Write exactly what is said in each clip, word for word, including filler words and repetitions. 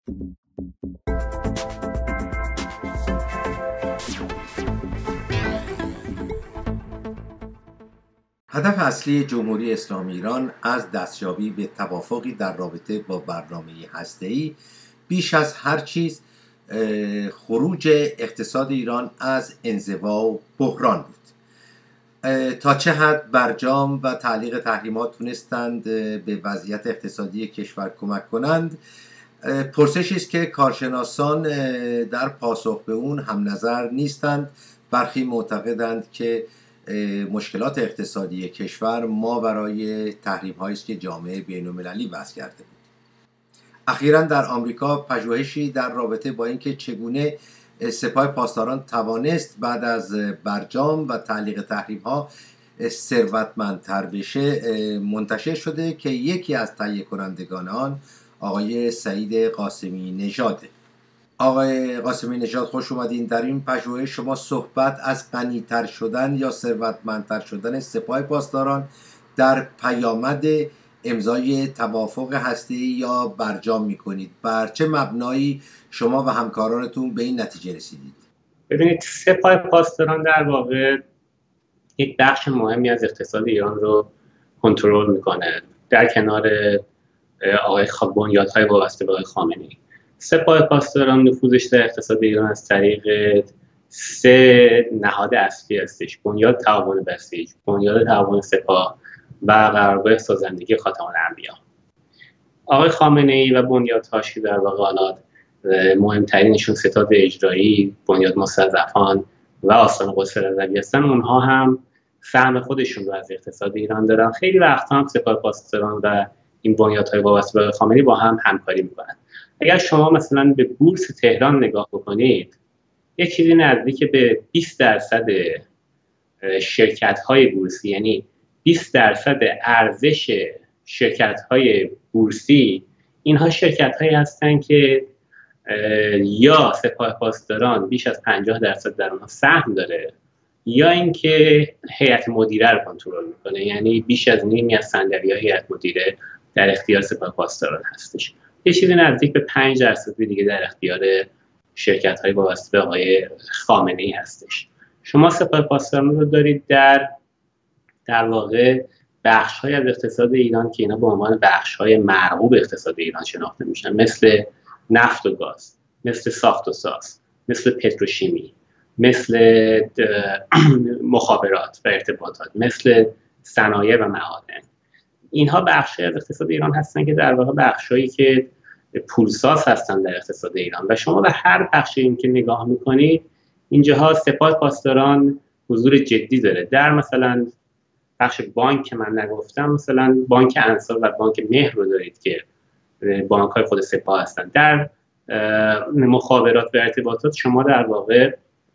هدف اصلی جمهوری اسلامی ایران از دستیابی به توافقی در رابطه با برنامه هسته‌ای بیش از هر چیز خروج اقتصاد ایران از انزوا و بحران بود. تا چه حد برجام و تعلیق تحریمات تونستند به وضعیت اقتصادی کشور کمک کنند، پرسشی است که کارشناسان در پاسخ به اون هم نظر نیستند. برخی معتقدند که مشکلات اقتصادی کشور ماورای تحریم‌هایی است که جامعه بین‌المللی وضع کرده بود. اخیراً در آمریکا پژوهشی در رابطه با اینکه چگونه سپاه پاسداران توانست بعد از برجام و تعلیق تحریم‌ها ثروتمندتر بشه منتشر شده که یکی از تهیه کنندگان آن آقای سعید قاسمی نژاده. آقای قاسمی نژاد، خوش اومدین. در این پژوهش شما صحبت از غنی‌تر شدن یا ثروتمندتر شدن سپاه پاسداران در پیامد امضای توافق هسته‌ای یا برجام میکنید. بر چه مبنایی شما و همکارانتون به این نتیجه رسیدید؟ ببینید، سپاه پاسداران در واقع یک بخش مهمی از اقتصاد ایران رو کنترل میکنه، در کنار آقای بنیادهای وابسته به آقای خامنه‌ای. سپاه پاسداران نفوذش در اقتصاد ایران از طریق سه نهاد اصلی هستش: بنیاد تعاون بسیج، بنیاد تعاون سپاه و قرارگاه سازندگی خاتم الانبیا. آقای خامنه‌ای و بنیادهاش که در واقع حالا مهمترینشون ستاد اجرایی، بنیاد مستضعفان و آستان قدس رضوی هستن، اونها هم سهم خودشون رو از اقتصاد ایران دارن. خیلی وقتا هم سپاه پاسداران و این بنیادهای وابسته به خامنه‌ای با هم همکاری میکنن. اگر شما مثلا به بورس تهران نگاه بکنید، یک چیزی نزدیک به بیست درصد شرکت‌های بورسی، یعنی بیست درصد ارزش شرکت‌های بورسی، اینها شرکت‌هایی هستند که یا سپاه پاسداران بیش از پنجاه درصد در اونها سهم داره، یا اینکه هیئت مدیره رو کنترل میکنه، یعنی بیش از نیمی از صندلی‌های هیئت مدیره در اختیار سپاه پاسداران هستش. یه چیزی نزدیک به پنج درصد دیگه در اختیار شرکت‌های وابسته به آقای خامنه‌ای هستش. شما سپاه پاسداران رو دارید در در واقع بخش‌های از اقتصاد ایران که اینا به عنوان بخش‌های مرغوب اقتصاد ایران شناخته میشن، مثل نفت و گاز، مثل ساخت و ساز، مثل پتروشیمی، مثل مخابرات و ارتباطات، مثل صنایع و معادن. اینها بخشی از اقتصاد ایران هستن که در واقع بخشایی که پولساز هستن در اقتصاد ایران، و شما به هر بخشی این که نگاه میکنید اینجاها سپاه پاسداران حضور جدی داره. در مثلا بخش بانک که من نگفتم، مثلا بانک انصار و بانک مهر رو دارید که بانک های خود سپاه هستن. در مخابرات و ارتباطات شما در واقع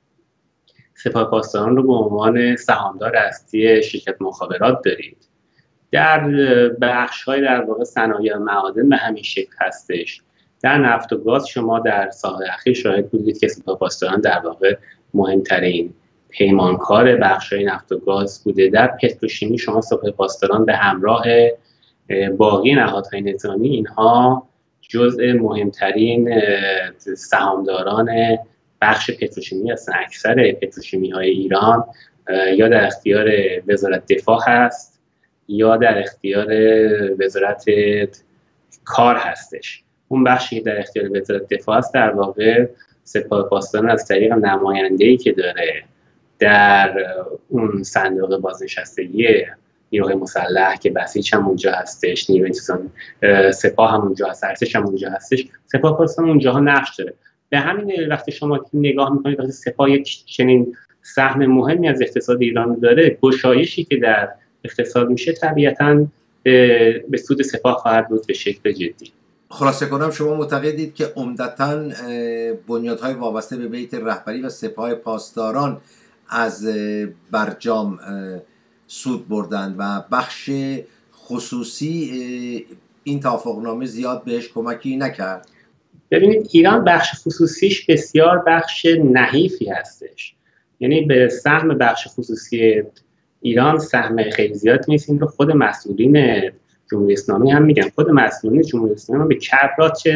سپاه پاسداران رو به عنوان سهامدار اصلی شرکت مخابرات دارید. در بخش‌های در واقع صنایع و معادن به همین شکل هستش. در نفت و گاز شما در سال اخیر شاهد بودید که سپاه پاسداران در واقع مهمترین پیمانکار بخش‌های نفت و گاز بوده. در پتروشیمی شما سپاه پاسداران به همراه باقی نهادهای نظامی، اینها جزء مهمترین سهامداران بخش پتروشیمی هستند. اکثر پتروشیمی‌های ایران یا در اختیار وزارت دفاع هست یا در اختیار وزارت کار هستش. اون بخشی که در اختیار وزارت دفاع است در واقع سپاه پاسداران از طریق نماینده‌ای که داره در اون صندوق بازنشستگی نیروهای مسلح که بسیج هم اونجا هستش، نیروی انتظامی سپاه هم اونجا هست، ارتش هم اونجا هستش، سپاه پاسداران اونجاها نقش داره. به همین دلیل وقتی شما نگاه میکنید وقتی سپاه یک چنین سهم مهمی از اقتصاد ایران داره، گشایشی که در اقتصاد میشه طبیعتاً به, به سود سپاه خواهد بود به شکل جدی. خلاصه کنم شما معتقدید که عمدتاً بنیادهای وابسته به بیت رهبری و سپاه پاسداران از برجام سود بردند و بخش خصوصی این توافقنامه زیاد بهش کمکی نکرد؟ ببینید، ایران بخش خصوصیش بسیار بخش نحیفی هستش. یعنی به سهم بخش خصوصی ایران سهم خیلی زیاد نیست. این رو خود مسئولین جمهوری اسلامی هم میگن. خود مسئولین جمهوری اسلامی هم به کرات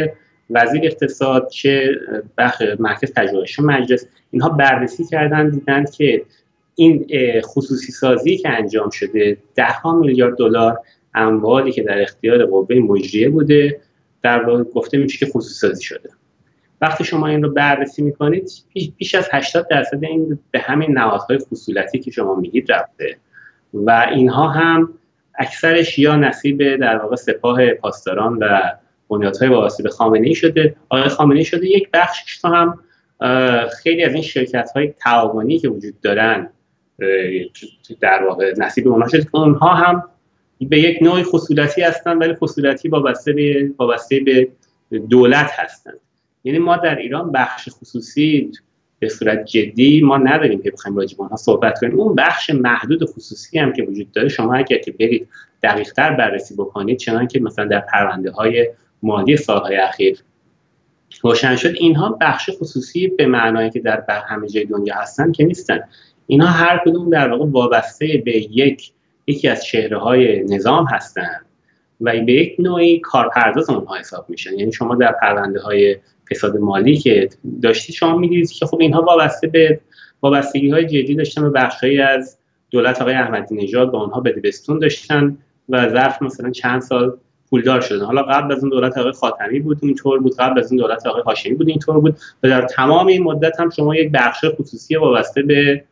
وزیر اقتصاد، چه بخش مرکز پژوهش مجلس، اینها بررسی کردن، دیدن که این خصوصی سازی که انجام شده ده ها میلیارد دلار اموالی که در اختیار قوه مجریه بوده در واقع گفته میشه که خصوصی سازی شده. وقتی شما این رو بررسی میکنید بیش از هشتاد درصد این به همین نهادهای خصولتی که شما میگید رفته و اینها هم اکثرش یا نصیب در واقع سپاه پاسداران و بنیادهای وابسته به خامنه‌ای شده. آقای خامنه‌ای شده یک بخشش رو هم خیلی از این شرکت‌های تعاونی که وجود دارن در واقع نصیب اونها شده که اونها هم به یک نوع خصولتی هستن، ولی خصولتی وابسته به وابسته به دولت هستند. یعنی ما در ایران بخش خصوصی به صورت جدی ما نداریم که بخوایم راجع به اونها صحبت کنیم. اون بخش محدود خصوصی هم که وجود داره، شما اگر که برید دقیق‌تر بررسی بکنید، چنانکه که مثلا در پرونده‌های مالی سال‌های اخیر روشن شد، اینها بخش خصوصی به معنایی که در همه جای دنیا هستن که نیستن. اینها هر کدوم در واقع وابسته به یک یکی از چهره‌های نظام هستن و به یک نوعی کارپرداز اونها حساب میشن. یعنی شما در پرونده‌های فساد مالی که داشتید شما می‌دیدید که خب اینها وابسته به وابستگی‌های جدی داشتن و بخشی از دولت آقای احمدی نژاد با اونها بدبستون داشتن و ظرف مثلا چند سال پولدار شدن. حالا قبل از اون دولت آقای خاتمی بود اینطور بود، قبل از اون دولت آقای هاشمی بود اینطور بود و در تمام این مدت هم شما یک بخش خصوصی وابسته به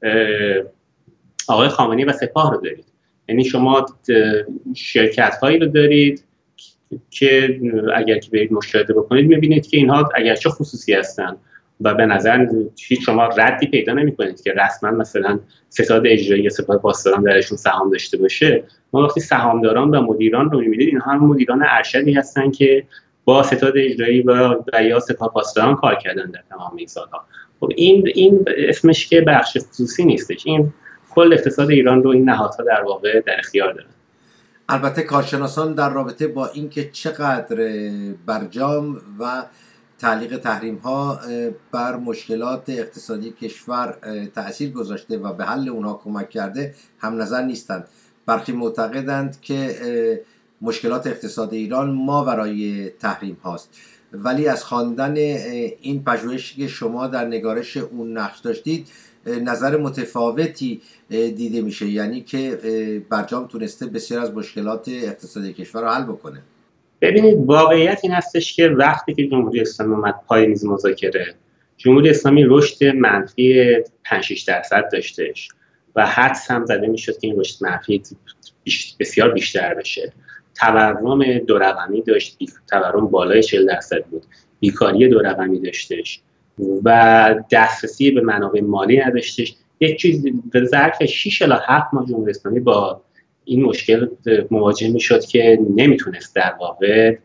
آقای خامنه‌ای و سپاه رو دارید. یعنی شما شرکت‌هایی رو دارید که اگر که برید مشاهده بکنید می‌بینید که اینها اگرچه خصوصی هستن و به نظر هیچ شما ردی پیدا نمی‌کنید که رسما مثلا ستاد اجرایی یا سپاه پاسداران درشون سهام داشته باشه. ما وقتی سهامداران و مدیران رو می‌بینید، اینها هم مدیران ارشدی هستن که با ستاد اجرایی و یا سپاه پاسداران کار کردن در تمام این سال‌ها. خب این این اسمش که بخش خصوصی نیستش، این کل اقتصاد ایران رو این نهادها در واقع در اختیار دارن. البته کارشناسان در رابطه با اینکه چقدر برجام و تعلیق تحریم ها بر مشکلات اقتصادی کشور تأثیر گذاشته و به حل اونها کمک کرده هم نظر نیستند. برخی معتقدند که مشکلات اقتصاد ایران ماورای تحریم هاست، ولی از خواندن این پژوهشی که شما در نگارش اون نقش داشتید نظر متفاوتی دیده میشه، یعنی که برجام تونسته بسیار از مشکلات اقتصادی کشور رو حل بکنه. ببینید واقعیت این هستش که وقتی که جمهوری اسلامی اومد پای میز مذاکره، جمهوری اسلامی رشد منفی پنج شش درصد داشتش و حدس هم زده میشد که این رشد منفی بسیار بیشتر بشه. تورم دو رقمی داشت، تورم بالای چهل درصد بود، بیکاری دو رقمی داشتش و دسترسی به منابع مالی نداشتش. یک چیز به ظرف شش الی هفت ماه جمهوری اسلامی با این مشکل مواجه میشد که نمیتونست در واقع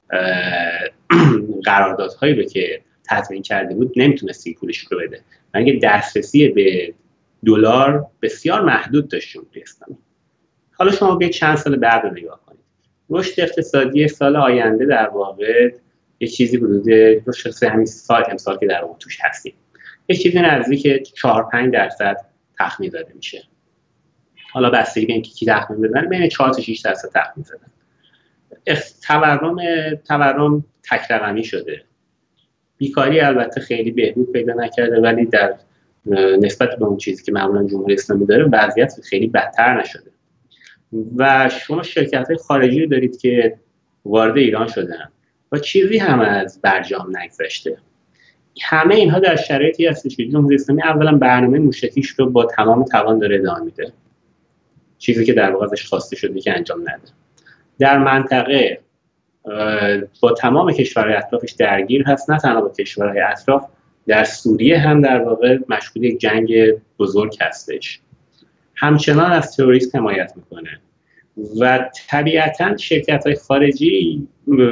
قراردادهایی رو که تضمین کرده بود نمیتونست این پولش رو بده. یعنی دسترسی به دلار بسیار محدود داشت جمهوری اسلامی. حالا شما به چند سال بعد رو نگاه کنید، رشد اقتصادی سال آینده در واقع یه چیزی حدود رشد همین سال امسال که در واقع توش هستیم یه چیزی نزدیک چهار پنج درصد تخمین داده میشه. حالا بستگی به اینکه کی تخمین بزنه بین چهار تا شش درصد تخمین زدن. تورم تورم تک رقمی شده. بیکاری البته خیلی بهبود پیدا نکرده، ولی در نسبت به اون چیزی که معمولا جمهوری اسلامی داره وضعیت خیلی بدتر نشده. و شما شرکت‌های خارجی رو دارید که وارد ایران شدن و چیزی هم از برجام نگذشته. همه اینها در شرایطی هستش که جمهوری اسلامی اولا برنامه موشکیش رو با تمام توان داره ادامه میده، چیزی که در واقع ازش خواسته شده که انجام نده. در منطقه با تمام کشورهای اطرافش درگیر هست، نه تنها با کشورهای اطراف، در سوریه هم در واقع مشغول یک جنگ بزرگ هستش. همچنان از تروریسم حمایت میکنه و طبیعتاً شرکت‌های خارجی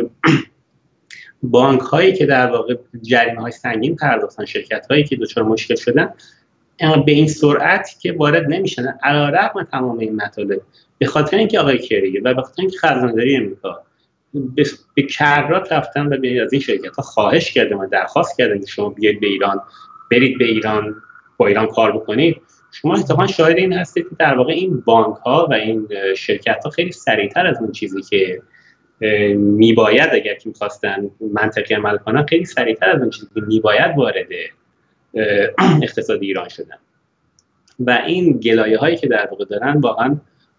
بانک هایی که در واقع جریمه های سنگین پرداختن، شرکت هایی که دچار مشکل شدن به این سرعت که وارد نمیشن، علیرغم تمام این مطالب، به خاطر اینکه آقای کریه و به خاطر اینکه خزانداری امریکا به کرات رفتن و به از این شرکت ها خواهش کردن و درخواست کردن که شما بیاید به ایران، برید به ایران با ایران کار بکنید، شما اتفاقا شاهد این هستید که در واقع این بانک ها و این شرکت ها خیلی سریعتر از اون چیزی که میباید اگر که میخواستن منطقی عمل کنن خیلی سریعتر از اون چیزی که میباید وارد اقتصاد ایران شدن و این گلایه هایی که در واقع دارن واقعا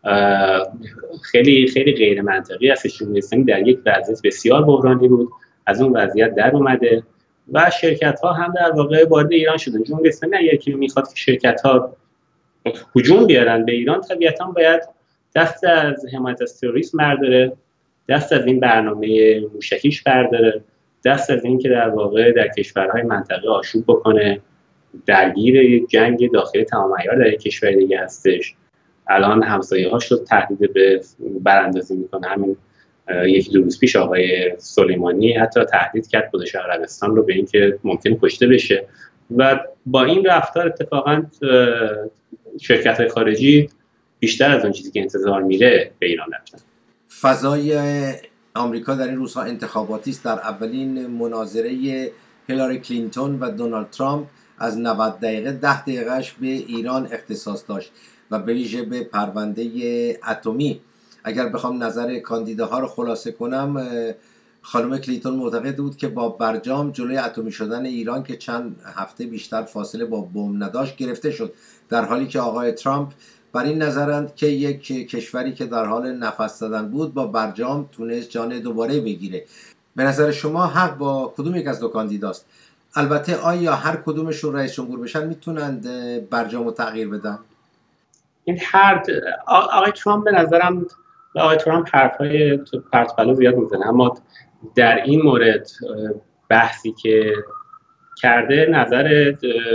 خیلی خیلی غیر منطقی هستش. جمهوری اسلامی در یک وضعیت بسیار بحرانی بود، از اون وضعیت در اومده و شرکت ها هم در واقع وارد ایران شدن. جمهوری اسلامی اگر که میخواد که شرکت ها هجوم بیارن به ایران، طبیعتا باید دست از حمایت از تروریسم برداره، دست از این برنامه موشکیش برداره، دست از این که در واقع در کشورهای منطقه آشوب بکنه، درگیر جنگ داخلی تمام عیار در یک کشور دیگه هستش. الان همسایه هاش رو تهدید به براندازی میکنه. همین یکی دو روز پیش آقای سلیمانی حتی تهدید کرد خودش عربستان رو به اینکه ممکنه کشته بشه و با این رفتار اتفاقا شرکت‌های خارجی بیشتر از اون چیزی که انتظار میره به ایران رفتن. فضای آمریکا در این روزها انتخاباتی است. در اولین مناظره هیلاری کلینتون و دونالد ترامپ از نود دقیقه ده دقیقهش به ایران اختصاص داشت و به ویژه به پرونده اتمی. اگر بخوام نظر کاندیداها رو خلاصه کنم، خانم کلینتون معتقد بود که با برجام جلوی اتمی شدن ایران که چند هفته بیشتر فاصله با بمب نداشت گرفته شد، در حالی که آقای ترامپ بر این نظرند که یک کشوری که در حال نفس زدن بود با برجام تونست جان دوباره بگیره. به نظر شما حق با کدوم یک از دو کاندیداست؟ البته آیا هر کدومشون رئیس جمهور بشن میتونند برجام رو تغییر بدن؟ این هر آقای ترامپ به نظرم آقای ترامپ حرفای پرت پلا زیاد میزنه، اما در این مورد بحثی که کرده نظر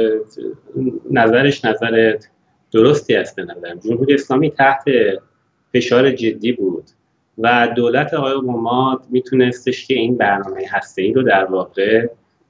نظرش نظر درستی است. به نظرم جمهوری اسلامی تحت فشار جدی بود و دولت آقای اوباما میتونستش که این برنامه هسته‌ای رو در واقع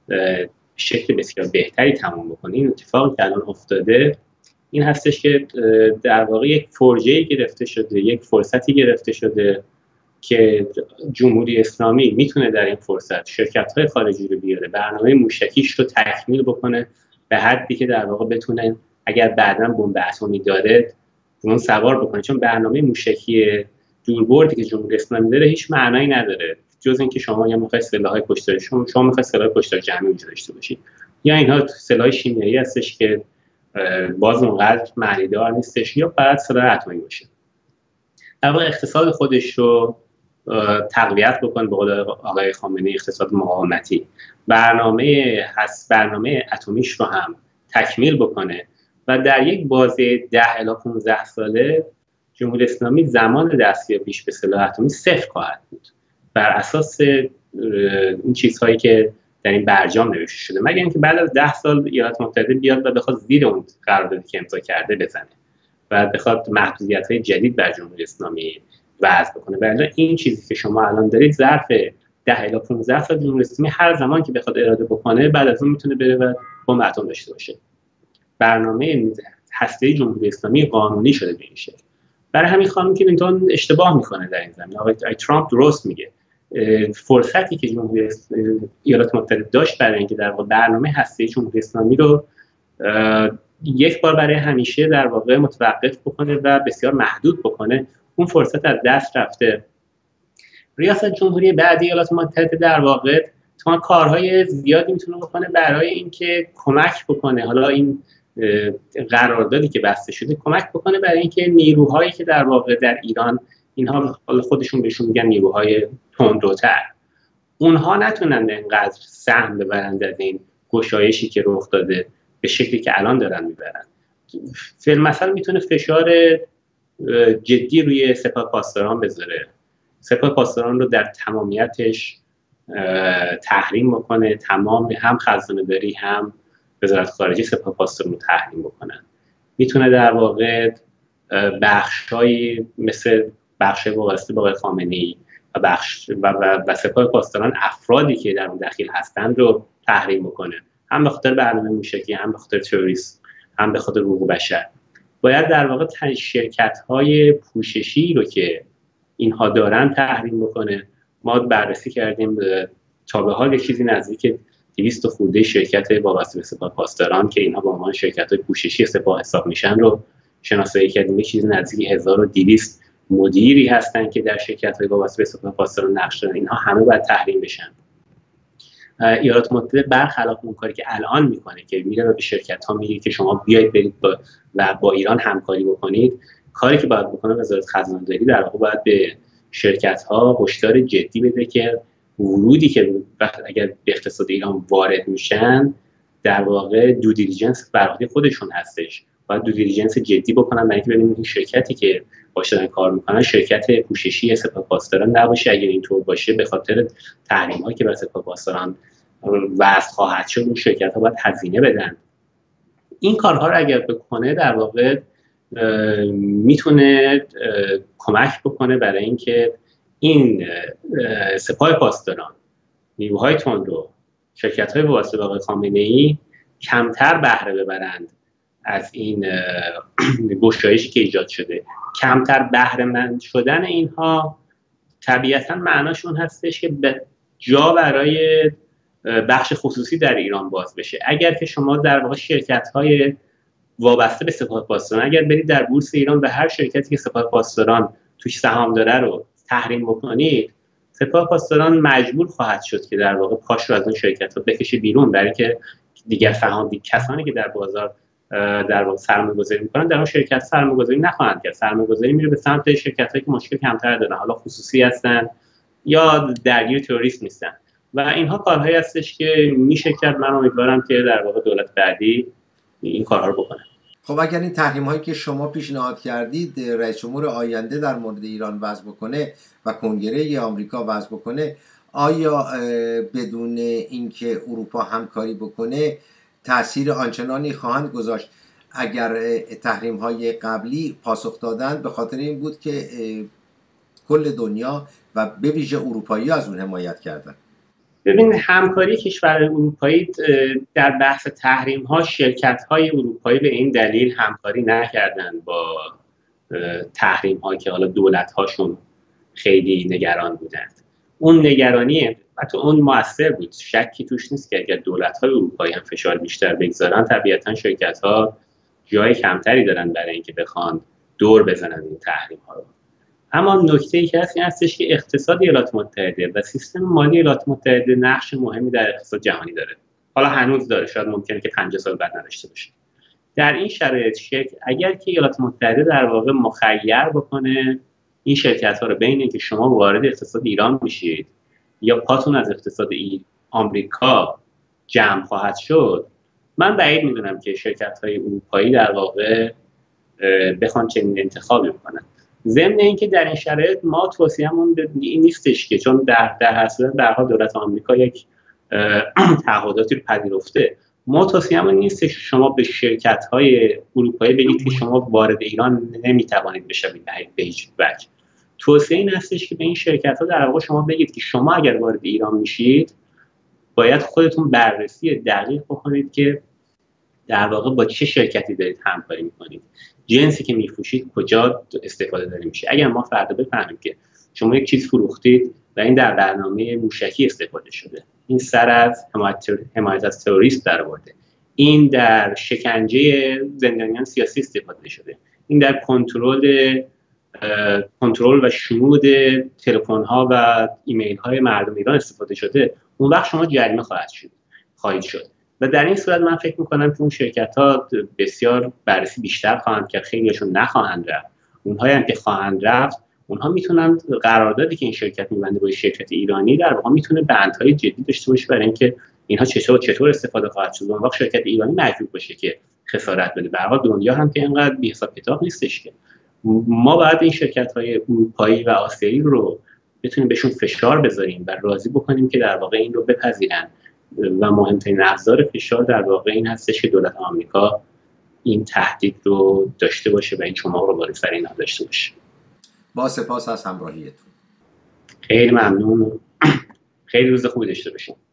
شکل بسیار بهتری تمام بکنه. این اتفاقی که الان افتاده این هستش که در واقع یک فرجه‌ای گرفته شده، یک فرصتی گرفته شده که جمهوری اسلامی میتونه در این فرصت شرکت‌های خارجی رو بیاره، برنامه موشکیش رو تکمیل بکنه به حدی که در واقع بتونه اگر بعداً بمب اتمی داره اون سوار بکنه. چون برنامه موشکی دوربردی که جمهوری اسلامی داره هیچ معنایی نداره جز اینکه شما یا می‌خواید سلاح‌های کشتار شما شما می‌خواید سلاح کشتار جمعی اونجا داشته باشید، یا اینها سلاح شیمیایی هستش که باز اونقدر معنیدار نیستش، یا فقط سلاح اتمی باشه. در واقع اقتصاد خودش رو تقویت بکنه، به قول آقای خامنه‌ای اقتصاد مقاومتی، برنامه هست برنامه اتمیش رو هم تکمیل بکنه و در یک بازه ده الی پانزده ساله جمهوری اسلامی زمان دستیابیش به سلاح اتمی صفر خواهد بود بر اساس این چیزهایی که در این برجام نوشته شده، مگر اینکه بعد از ده سال ایالات متحده بیاد و بخواد زیر اون قراردادی که امضا کرده بزنه و بخواد محدودیت‌های جدید بر جمهوری اسلامی وضع بکنه. ولی این چیزی که شما الان دارید ظرف ده الی پانزده سال جمهوری اسلامی هر زمان که بخواد اراده بکنه بعد از اون میتونه بره و بمب اتم داشته باشه. برنامه هسته‌ای جمهوری اسلامی قانونی شده به این شکل. برای همین خانم کلینتون اشتباه میکنه در این زمینه. آقای ترامپ درست میگه. فرصتی که جمهوری ایالات متحده داشت برای اینکه در واقع برنامه هسته‌ای جمهوری اسلامی رو یک بار برای همیشه در واقع متوقف بکنه و بسیار محدود بکنه، اون فرصت از دست رفته. ریاست جمهوری بعدی ایالات متحده در واقع تمام کارهای زیادی میتونه بکنه برای اینکه کمک بکنه، حالا این قراردادی که بسته شده کمک بکنه برای اینکه نیروهایی که در واقع در ایران، اینها حالا خودشون بهشون میگن نیروهای تندروتر، اونها نتونن اینقدر سهم ببرند از این گشایشی که رخ داده به شکلی که الان دارن میبرن. فیلم مثلا میتونه فشار جدی روی سپاه پاسداران بذاره، سپاه پاسداران رو در تمامیتش تحریم بکنه، تمام هم خزانه داری هم وزارت خارجه سپاه پاسداران رو تحریم بکنن. میتونه در واقع بخشایی مثل بخش وابسته به آقای خامنه‌ای و بخش و, و, و سپاه پاسداران افرادی که در اون دخیل هستن رو تحریم بکنه، هم به خاطر برنامه موشکی، هم به خاطر تروریسم، هم به خاطر حقوق بشر. باید در واقع شرکت‌های پوششی رو که اینها دارن تحریم بکنه. ما بررسی کردیم تا به حال چیزی نزدیک دویست خورده شرکت وابسته به سپاه پاسداران که اینها به عنوان شرکت‌های پوششی سپاه حساب میشن رو شناسایی کردیم. چیزی نزدیک هزار و دویست مدیری هستن که در شرکت‌های وابسته به سپاه پاسداران نقش دارن، اینها همه باید تحریم بشن. ایالات متحده برخلاف اون کاری که الان میکنه که میره به شرکت‌ها میگه که شما بیایید برید با و با ایران همکاری بکنید، کاری که باید بکنه وزارت خزانه‌داری در واقع باید به شرکت‌ها هشدار جدی بده که ورودی که وقت اگر به اقتصاد ایران وارد میشن در واقع دو دیلیجنس بر عهده خودشون هستش، باید دو دیلیجنس جدی بکنن برای اینکه ببینید این شرکتی که باهاش دارن کار میکنن شرکت پوششی سپاه پاسداران نباشه. اگر اینطور باشه به خاطر تحریم‌هایی که بر سپاه پاسداران وضع خواهد شد اون شرکت‌ها باید هزینه بدن. این کارها رو اگر بکنه در واقع میتونه کمک بکنه برای اینکه این سپاه پاسداران، نیروهای تندرو، شرکت‌های وابسته به آقای خامنه‌ای کمتر بهره ببرند از این گشایشی که ایجاد شده. کمتر بهره مند شدن اینها طبیعتاً معناشون هستش که جا برای بخش خصوصی در ایران باز بشه. اگر که شما در واقع شرکت‌های وابسته به سپاه پاسداران اگر برید در بورس ایران و هر شرکتی که سپاه پاسداران توش سهام داره رو تحریم بکنید، سپاه پاسداران مجبور خواهد شد که در واقع پاش رو از اون شرکت‌ها بکشه بیرون، برای که دیگر سهام دیگر کسانی که در بازار در واقع سرمایه‌گذاری می‌کنن در اون شرکت سرمایه‌گذاری نخواهند کرد. سرمایه‌گذاری میره به سمت شرکت‌هایی که مشکل کمتر دارن، حالا خصوصی هستن یا درگیر تروریسم نیستن و اینها کارهایی هستش که میشه کرد. من امیدوارم که در واقع دولت بعدی این کارها رو بکنه. خب اگر این تحریم هایی که شما پیشنهاد کردید رئیس جمهور آینده در مورد ایران وضع بکنه و کنگره آمریکا وضع بکنه، آیا بدون اینکه اروپا همکاری بکنه تأثیر آنچنانی خواهند گذاشت؟ اگر تحریم های قبلی پاسخ دادند به خاطر این بود که کل دنیا و به ویژه اروپایی از اون حمایت کردند. ببین همکاری کشورهای اروپایی در بحث تحریم ها، شرکت های اروپایی به این دلیل همکاری نکردند با تحریم ها که حالا دولت هاشون خیلی نگران بودند. اون نگرانی حتی اون مؤثر بود، شکی توش نیست که اگر دولت های اروپایی هم فشار بیشتر بگذارن طبیعتا شرکت ها جای کمتری دارن برای اینکه بخوان دور بزنن این تحریم ها رو. اما نکته ای که هست این هستش که اقتصاد ایالات متحده و سیستم مالی ایالات متحده نقش مهمی در اقتصاد جهانی داره. حالا هنوز داره، شاید ممکنه که پنجاه سال بعد نداشته باشه. در این شرایط شکل اگر که ایالات متحده در واقع مخیر بکنه این شرکت ها رو بین اینکه شما وارد اقتصاد ایران میشید یا پاتون از اقتصاد آمریکا جمع خواهد شد، من بعید میدونم که شرکت های اروپایی در واقع بخوان چنین انتخابی بکنن. ضمن اینکه در این شرایط ما توصیه‌مون این نیستش که چون در در هر صورت به هر حال دولت آمریکا یک تعهداتی رو پذیرفته، ما توصیه‌مون نیستش شما به شرکت‌های اروپایی بگید که شما وارد ایران نمی‌توانید بشوید به هیچ وجه. توصیه این هستش که به این شرکت‌ها در واقع شما بگید که شما اگر وارد ایران میشید باید خودتون بررسی دقیق بکنید که در واقع با چه شرکتی دارید همکاری می‌کنید، جنسی که میفروشید کجا استفاده داره میشه. اگر ما فردا بفهمیم که شما یک چیز فروختید و این در برنامه موشکی استفاده شده، این سر از حمایت از تروریست در آورده، این در شکنجه زندانیان سیاسی استفاده شده، این در کنترل کنترل و شنود تلفن ها و ایمیل های مردم ایران استفاده شده، اون وقت شما جریمه خواهد شد خواهید شد و در این صورت من فکر میکنم که اون شرکت ها بسیار بررسی بیشتر خواهند کرد، خیلیشون نخواهند رفت. اونهایی هم که خواهند رفت اونها میتونن قراردادی که این شرکت میبنده با شرکت ایرانی در واقع میتونه بندهای جدی داشته باشه برای اینکه اینها چطور چطور استفاده خواهد شد. اون وقت شرکت ایرانی مجبور باشه که خسارت بده. به هر حال دنیا هم که اینقدر بی حساب کتاب نیستش که ما باید این شرکت‌های اروپایی و آسیایی رو بتونیم بهشون فشار بذاریم و راضی بکنیم که در واقع این رو بپذیرن و مهمترین ابزار فشار در واقع این هستش که دولت آمریکا این تهدید رو داشته باشه و این شما رو بالای سر اینا داشته باشه. با سپاس از همراهیتون. خیلی ممنون. خیلی روز خوبی داشته باشید.